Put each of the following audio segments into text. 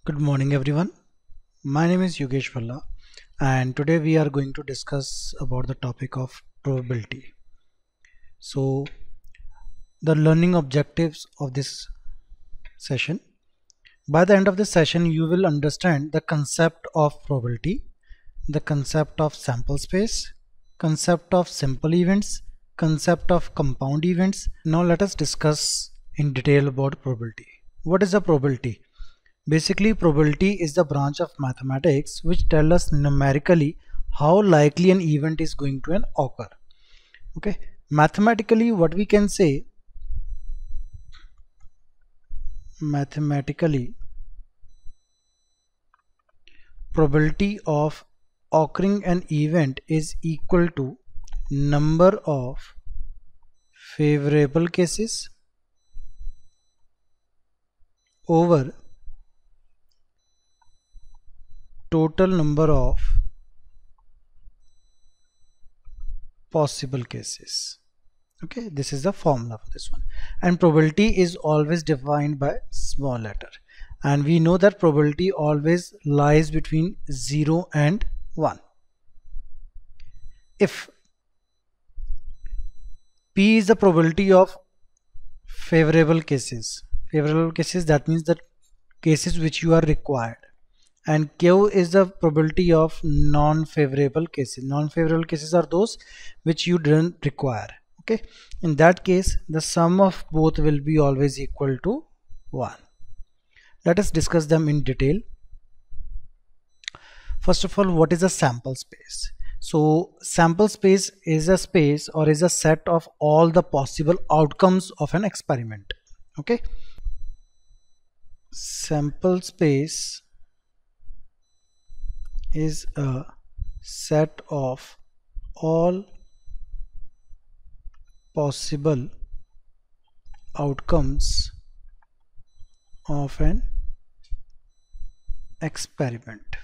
Good morning everyone. My name is Yogesh Valla and today we are going to discuss about the topic of probability. So the learning objectives of this session. By the end of this session you will understand the concept of probability, the concept of sample space, concept of simple events, concept of compound events. Now let us discuss in detail about probability. What is a probability? Basically, probability is the branch of mathematics which tell us numerically how likely an event is going to occur. Okay, mathematically what we can say, probability of occurring an event is equal to number of favorable cases over total number of possible cases. Okay, this is the formula for this one, and probability is always defined by small letter, and we know that probability always lies between 0 and 1. If P is the probability of favorable cases, that means the cases which you are required, and Q is the probability of non-favorable cases. Non-favorable cases are those which you didn't require. Okay, in that case the sum of both will be always equal to 1. Let us discuss them in detail. First of all, what is a sample space? So sample space is a space or is a set of all the possible outcomes of an experiment. Okay, sample space is a set of all possible outcomes of an experiment.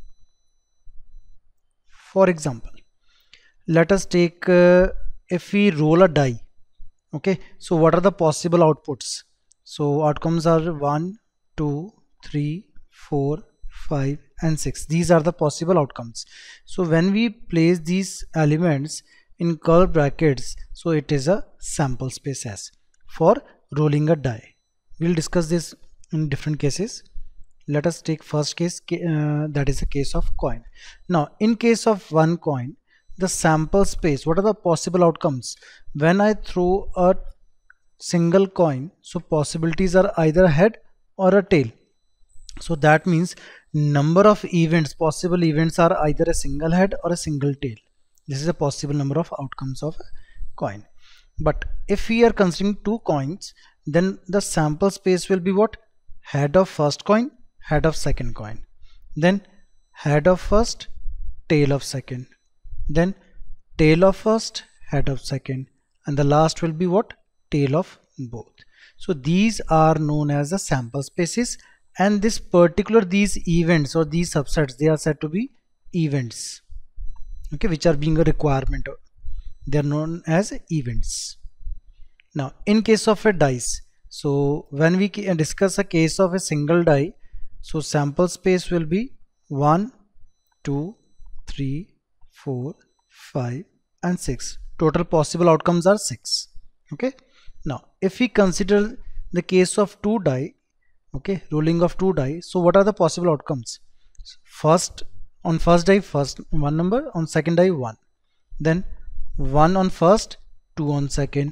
For example, let us take if we roll a die. Okay, so what are the possible outputs? So outcomes are 1, 2, 3, 4, 5 and 6. These are the possible outcomes. So when we place these elements in curly brackets, so it is a sample space S for rolling a die. We'll discuss this in different cases. Let us take first case, that is a case of coin. Now in case of one coin, the sample space, what are the possible outcomes? When I throw a single coin, so possibilities are either a head or a tail. So that means number of events, possible events are either a single head or a single tail. This is a possible number of outcomes of a coin. But if we are considering two coins, then the sample space will be what? Head of first coin, head of second coin, then head of first, tail of second, then tail of first, head of second, and the last will be what? Tail of both. So these are known as the sample spaces, and this particular these events or these subsets, they are said to be events, okay, which are being a requirement. They are known as events. Now in case of a dice, so when we discuss a case of a single die, so sample space will be 1, 2, 3, 4, 5 and 6. Total possible outcomes are 6. Okay, now if we consider the case of two die, okay, rolling of two die, so what are the possible outcomes? First, on first die, first one number, on second die 1, then 1 on first, 2 on second,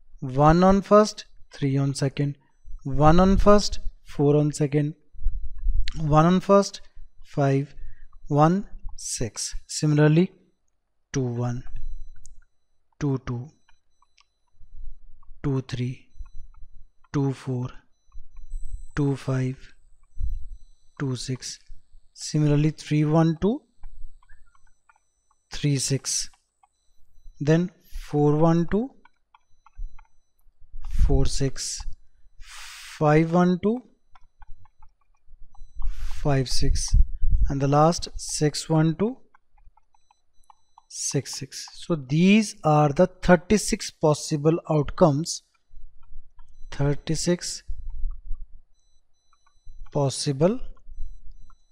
1 on first, 3 on second, 1 on first, 4 on second, 1 on first, 5, 1, 6. Similarly 2 1, 2 2, 2 3, 2 4, 2 5, 2 6. Similarly 3 1 2, 3 6, then 4 1 2, 4 6, 5 1 2, 5 6, and the last 6 1 2, 6 6. So these are the 36 possible outcomes, 36 possible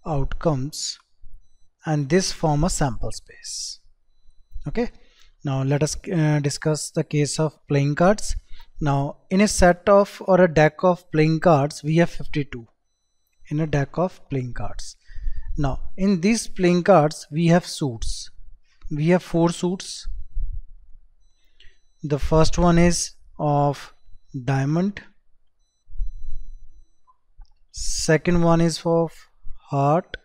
outcomes, and this form a sample space. Okay, now let us discuss the case of playing cards. Now in a set of or a deck of playing cards we have 52 in a deck of playing cards. Now in these playing cards we have suits. We have 4 suits. The first one is of diamond, second one is of heart,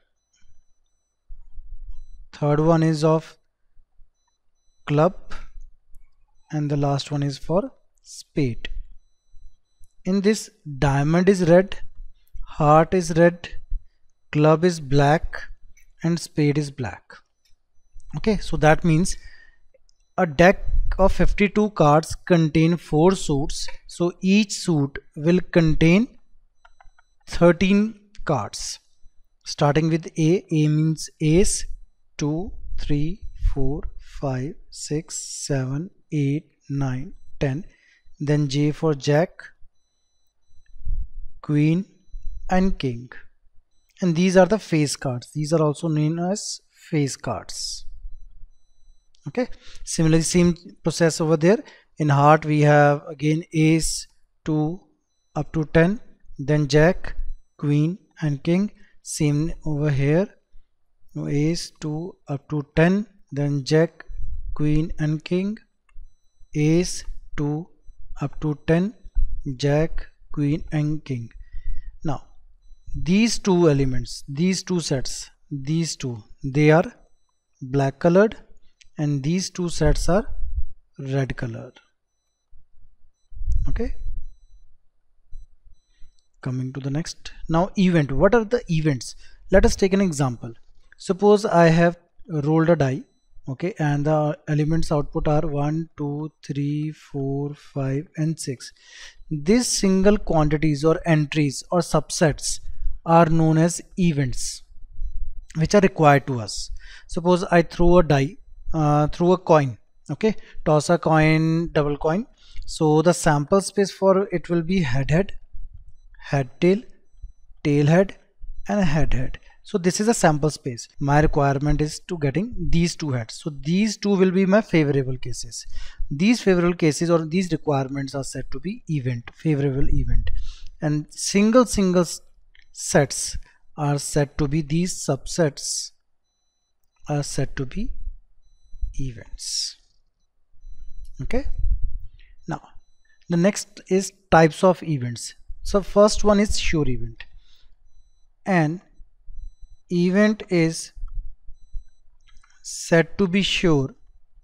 third one is of club, and the last one is for spade. In this, diamond is red, heart is red, club is black, and spade is black. Okay, so that means a deck of 52 cards contain 4 suits, so each suit will contain 13 cards. Starting with A means ace, 2, 3, 4, 5, 6, 7, 8, 9, 10. Then J for jack, queen, and king. And these are the face cards. These are also known as face cards. Okay, similarly same process over there. In heart we have again ace, 2 up to 10, then jack, queen, and king. Same over here, ace, 2 up to 10, then jack, queen, and king, ace, 2 up to 10, jack, queen, and king. Now these two elements, these two sets, these two, they are black colored, and these two sets are red colored. Okay, coming to the next. Now event, what are the events? Let us take an example. Suppose I have rolled a die, okay, and the elements output are 1, 2, 3, 4, 5, and 6. These single quantities or entries or subsets are known as events which are required to us. Suppose I throw a die, throw a coin, okay, toss a coin, double coin. So the sample space for it will be head head, head tail, tail head, and head head. So this is a sample space. My requirement is to getting these two heads. So these two will be my favorable cases. These favorable cases or these requirements are said to be event, favorable event, and single sets are said to be, these subsets are said to be events. Okay, now the next is types of events. So first one is sure event. An event is said to be sure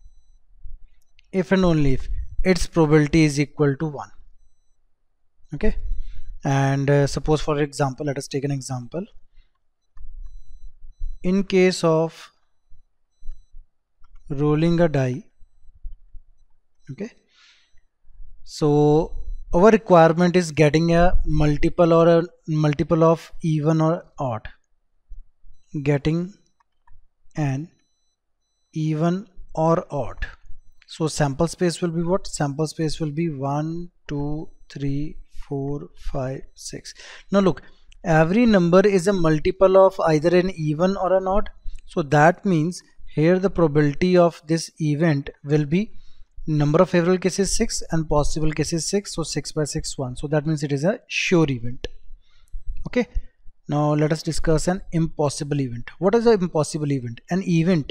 if and only if its probability is equal to 1. Okay, and suppose for example, let us take an example. In case of rolling a die, okay, so our requirement is getting a multiple or a multiple of even or odd, getting an even or odd. So sample space will be what? Sample space will be 1, 2, 3, 4, 5, 6. Now look, every number is a multiple of either an even or an odd. So that means here the probability of this event will be number of favorable cases 6 and possible cases 6. So 6 by 6, 1. So that means it is a sure event. Okay, now let us discuss an impossible event. What is an impossible event? An event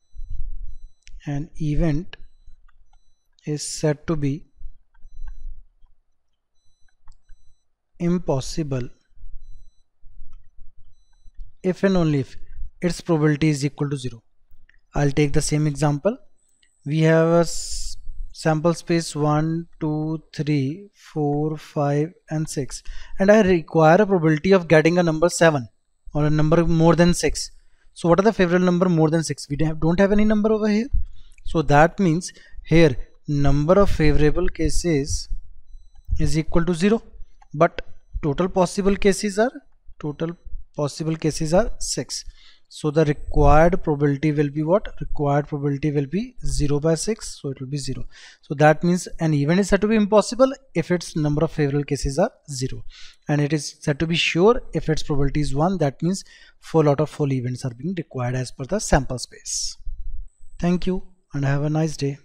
is said to be impossible if and only if its probability is equal to 0. I'll take the same example. We have a sample space 1, 2, 3, 4, 5, and 6, and I require a probability of getting a number 7 or a number more than 6. So what are the favorable number more than 6? We don't have any number over here. So that means here number of favorable cases is equal to 0, but total possible cases are 6. So the required probability will be what? Required probability will be 0 by 6, so it will be 0. So that means an event is said to be impossible if its number of favorable cases are 0, and it is said to be sure if its probability is 1. That means full out of full events are being required as per the sample space. Thank you and have a nice day.